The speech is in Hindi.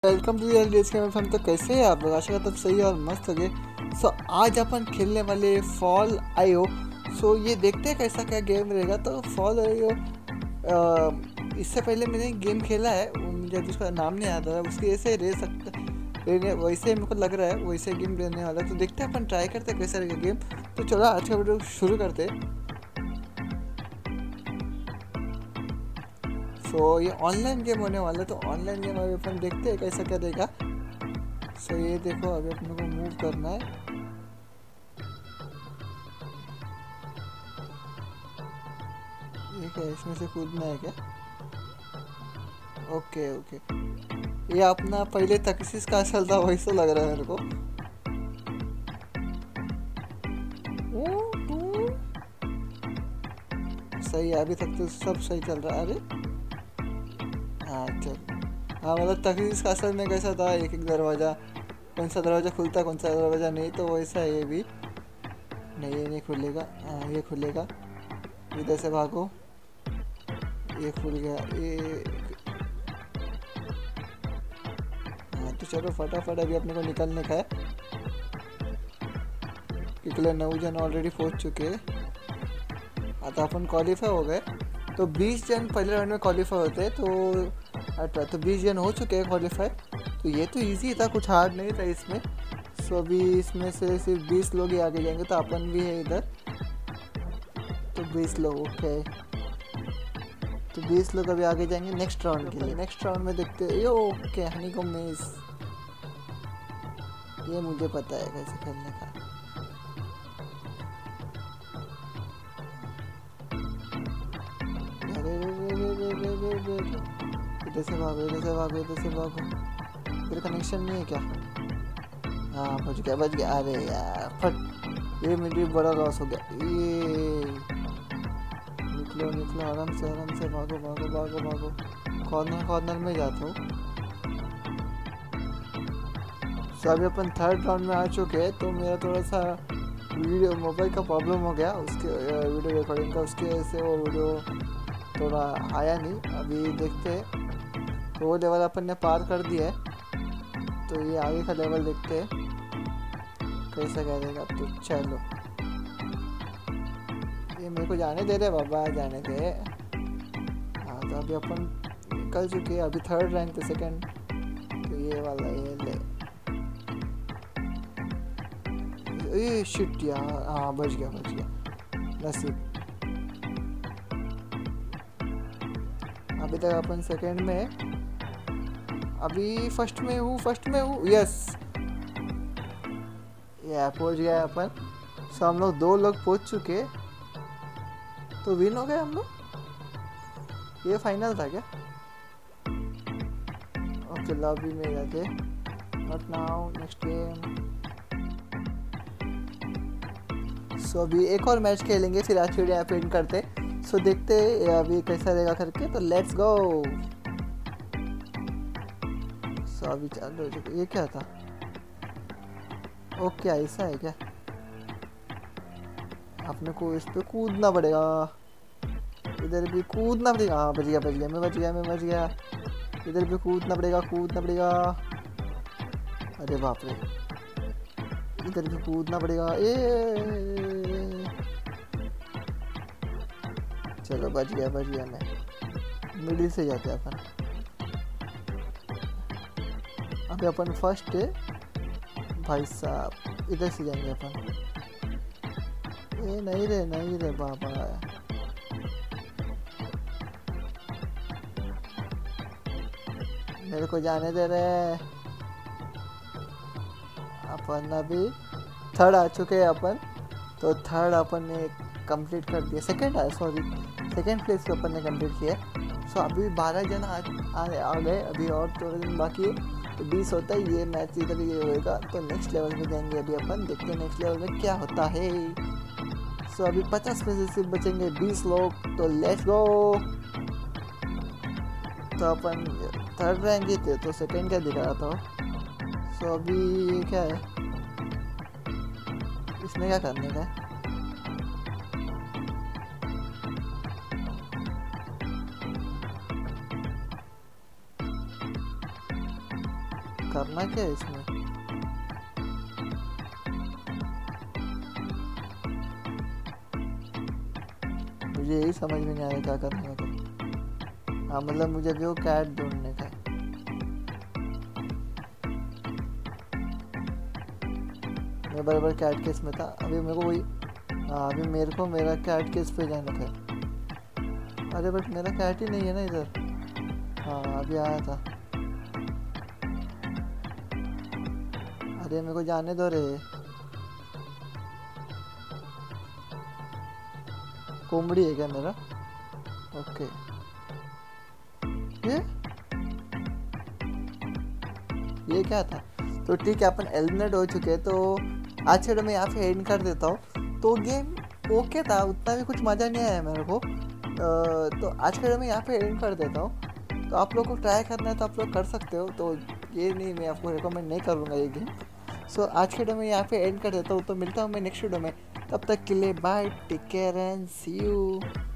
वेलकम टू रियल डेज के हम। तो कैसे हैं आप लोग? आशा करता हूँ सही और मस्त हो गए। आज अपन खेलने वाले फॉल आयो। ये देखते हैं कैसा क्या गेम रहेगा। तो फॉल आयो इससे पहले मैंने गेम खेला है, मुझे उसका नाम नहीं याद आ रहा। उसके ऐसे रह सकता वैसे मेरे को लग रहा है वैसे गेम रहने वाला। तो देखते हैं, अपन ट्राई करते हैं कैसा रहेगा गेम। तो चलो आज का वीडियो शुरू करते हैं। ये ऑनलाइन गेम होने वाला है। तो ऑनलाइन गेम अभी अपन देखते हैं कैसा क्या रहेगा। ये देखो, अभी अपने को मूव करना है। ये क्या, इसमें से कूदना है क्या? Okay okay. ये अपना पहले तकसीस का असल था, वैसा लग रहा है मेरे को। सही है, अभी तक तो सब सही चल रहा है। अरे हाँ चल। हाँ मतलब तकसीस का असल में कैसा था, एक एक दरवाज़ा, कौन सा दरवाज़ा खुलता कौन सा दरवाज़ा नहीं, तो वैसा ये भी नहीं। ये नहीं खुलेगा। हाँ ये खुलेगा। इधर से भागो, ये खुल गया ये। हाँ तो चलो फटाफट अभी अपने को निकलने का है, क्योंकि 9 जन ऑलरेडी पहुंच चुके हैं। हाँ तो अपन क्वालिफाई हो गए। तो 20 जन पहले राउंड में क्वालिफाई होते हैं। तो 20 जन हो चुके हैं क्वालिफाई। तो ये तो इजी था, कुछ हार्ड नहीं था इसमें। अभी इसमें से सिर्फ 20 लोग ही आगे जाएंगे। तो अपन भी है इधर। तो 20 लोग ओके। तो 20 लोग अभी आगे जाएंगे नेक्स्ट राउंड के लिए। नेक्स्ट राउंड में देखते हैं। यो ओके, हनी को मेज, ये मुझे पता है कैसे खेलने का। इधर से भागो, इधर से भागो, इधर से भागो। इधर कनेक्शन नहीं है क्या? हाँ बच गया। अरे यार फट, ये मेरी बड़ा लॉस हो गया। ये निकलो आराम से भागो। कॉर्नर में जाता हूँ। अभी अपन थर्ड राउंड में आ चुके हैं। तो मेरा थोड़ा सा वीडियो मोबाइल का प्रॉब्लम हो गया, उसके वीडियो रिकॉर्डिंग का, उसके वजह से वो वीडियो थोड़ा आया नहीं। अभी देखते हैं। तो वो लेवल अपन ने पार कर दिया है। तो ये आगे का लेवल देखते हैं कैसा क्या रहेगा। तो चलो, ये मेरे को जाने दे रहे बाबा, जाने दे। हाँ तो अभी अपन निकल चुके हैं। अभी थर्ड रैंक पे सेकंड। तो ये वाला ये ले। ये शिट यार, हाँ बच गया नसीब। अभी तक अपन सेकंड में, अभी फर्स्ट में हूँ। यस, ये पहुंच गया अपन। हम लोग 2 लोग पहुंच चुके। तो विन हो गए हम लोग। ये फाइनल था क्या? ओके, लॉबी में जाके बट नाउ नेक्स्ट गेम। अभी एक और मैच खेलेंगे, फिर आज वीडियो यहाँ एंड करते। देखते हैं अभी कैसा रहेगा करके। तो लेट्स गो। अभी चालू हो चुका। ये क्या था? ओके ऐसा है क्या? अपने को इस पे कूदना पड़ेगा, इधर भी कूदना पड़ेगा। हाँ मैं बच गया। इधर भी कूदना पड़ेगा। अरे बाप रे, इधर भी कूदना पड़ेगा। चलो बच गया मैं। मिडिल से जाते हैं अपन। अभी अपन फर्स्ट है भाई साहब, इधर से जाएंगे अपन। ये नहीं रे बाबा, मेरे को जाने दे रहे। अपन अभी थर्ड आ चुके हैं अपन। तो थर्ड अपन ने कंप्लीट कर दिया। सेकंड प्लेस पे अपन ने कंप्लीट किया। अभी 12 जन आ गए। अभी और थोड़े दिन बाकी है। तो 20 होता है। ये मैच इधर ये होएगा। तो नेक्स्ट लेवल में जाएंगे अभी अपन, देखते हैं नेक्स्ट लेवल में क्या होता है। अभी 50 में से सिर्फ बचेंगे 20 लोग। तो लेट्स गो। तो अपन थर्ड रैंक ही थे, तो सेकंड क्या दिखा रहा था। अभी ये क्या है, इसमें क्या करने का है? करना क्या है इसमें? मुझे यही समझ में नहीं आ रहा क्या करना है। हाँ मतलब मुझे अभी वो कैट ढूंढने का है। मैं बराबर कैट केस में था, अभी मेरे को वही। हाँ अभी मेरे को मेरा कैट केस पे जाना था। अरे बट मेरा कैट ही नहीं है ना इधर। हाँ अभी आया था। अरे मेरे को जाने दो रे। कोमड़ी है क्या मेरा? ओके। ये ये क्या था? तो ठीक है, अपन एलिमिनेट हो चुके हैं, तो आज के मैं यहाँ पे एंड कर देता हूँ। तो गेम ओके था, उतना भी कुछ मज़ा नहीं आया मेरे को। तो आज के मैं यहाँ पे एंड कर देता हूँ। तो आप लोग को ट्राई करना है तो आप लोग कर सकते हो, तो ये नहीं, मैं आपको रिकमेंड नहीं करूँगा ये गेम। सो आज के मैं यहाँ पे एंड कर देता हूँ। तो मिलता हूँ मैं नेक्स्ट वीडियो में, तब तक के लिए bye, take care and see you.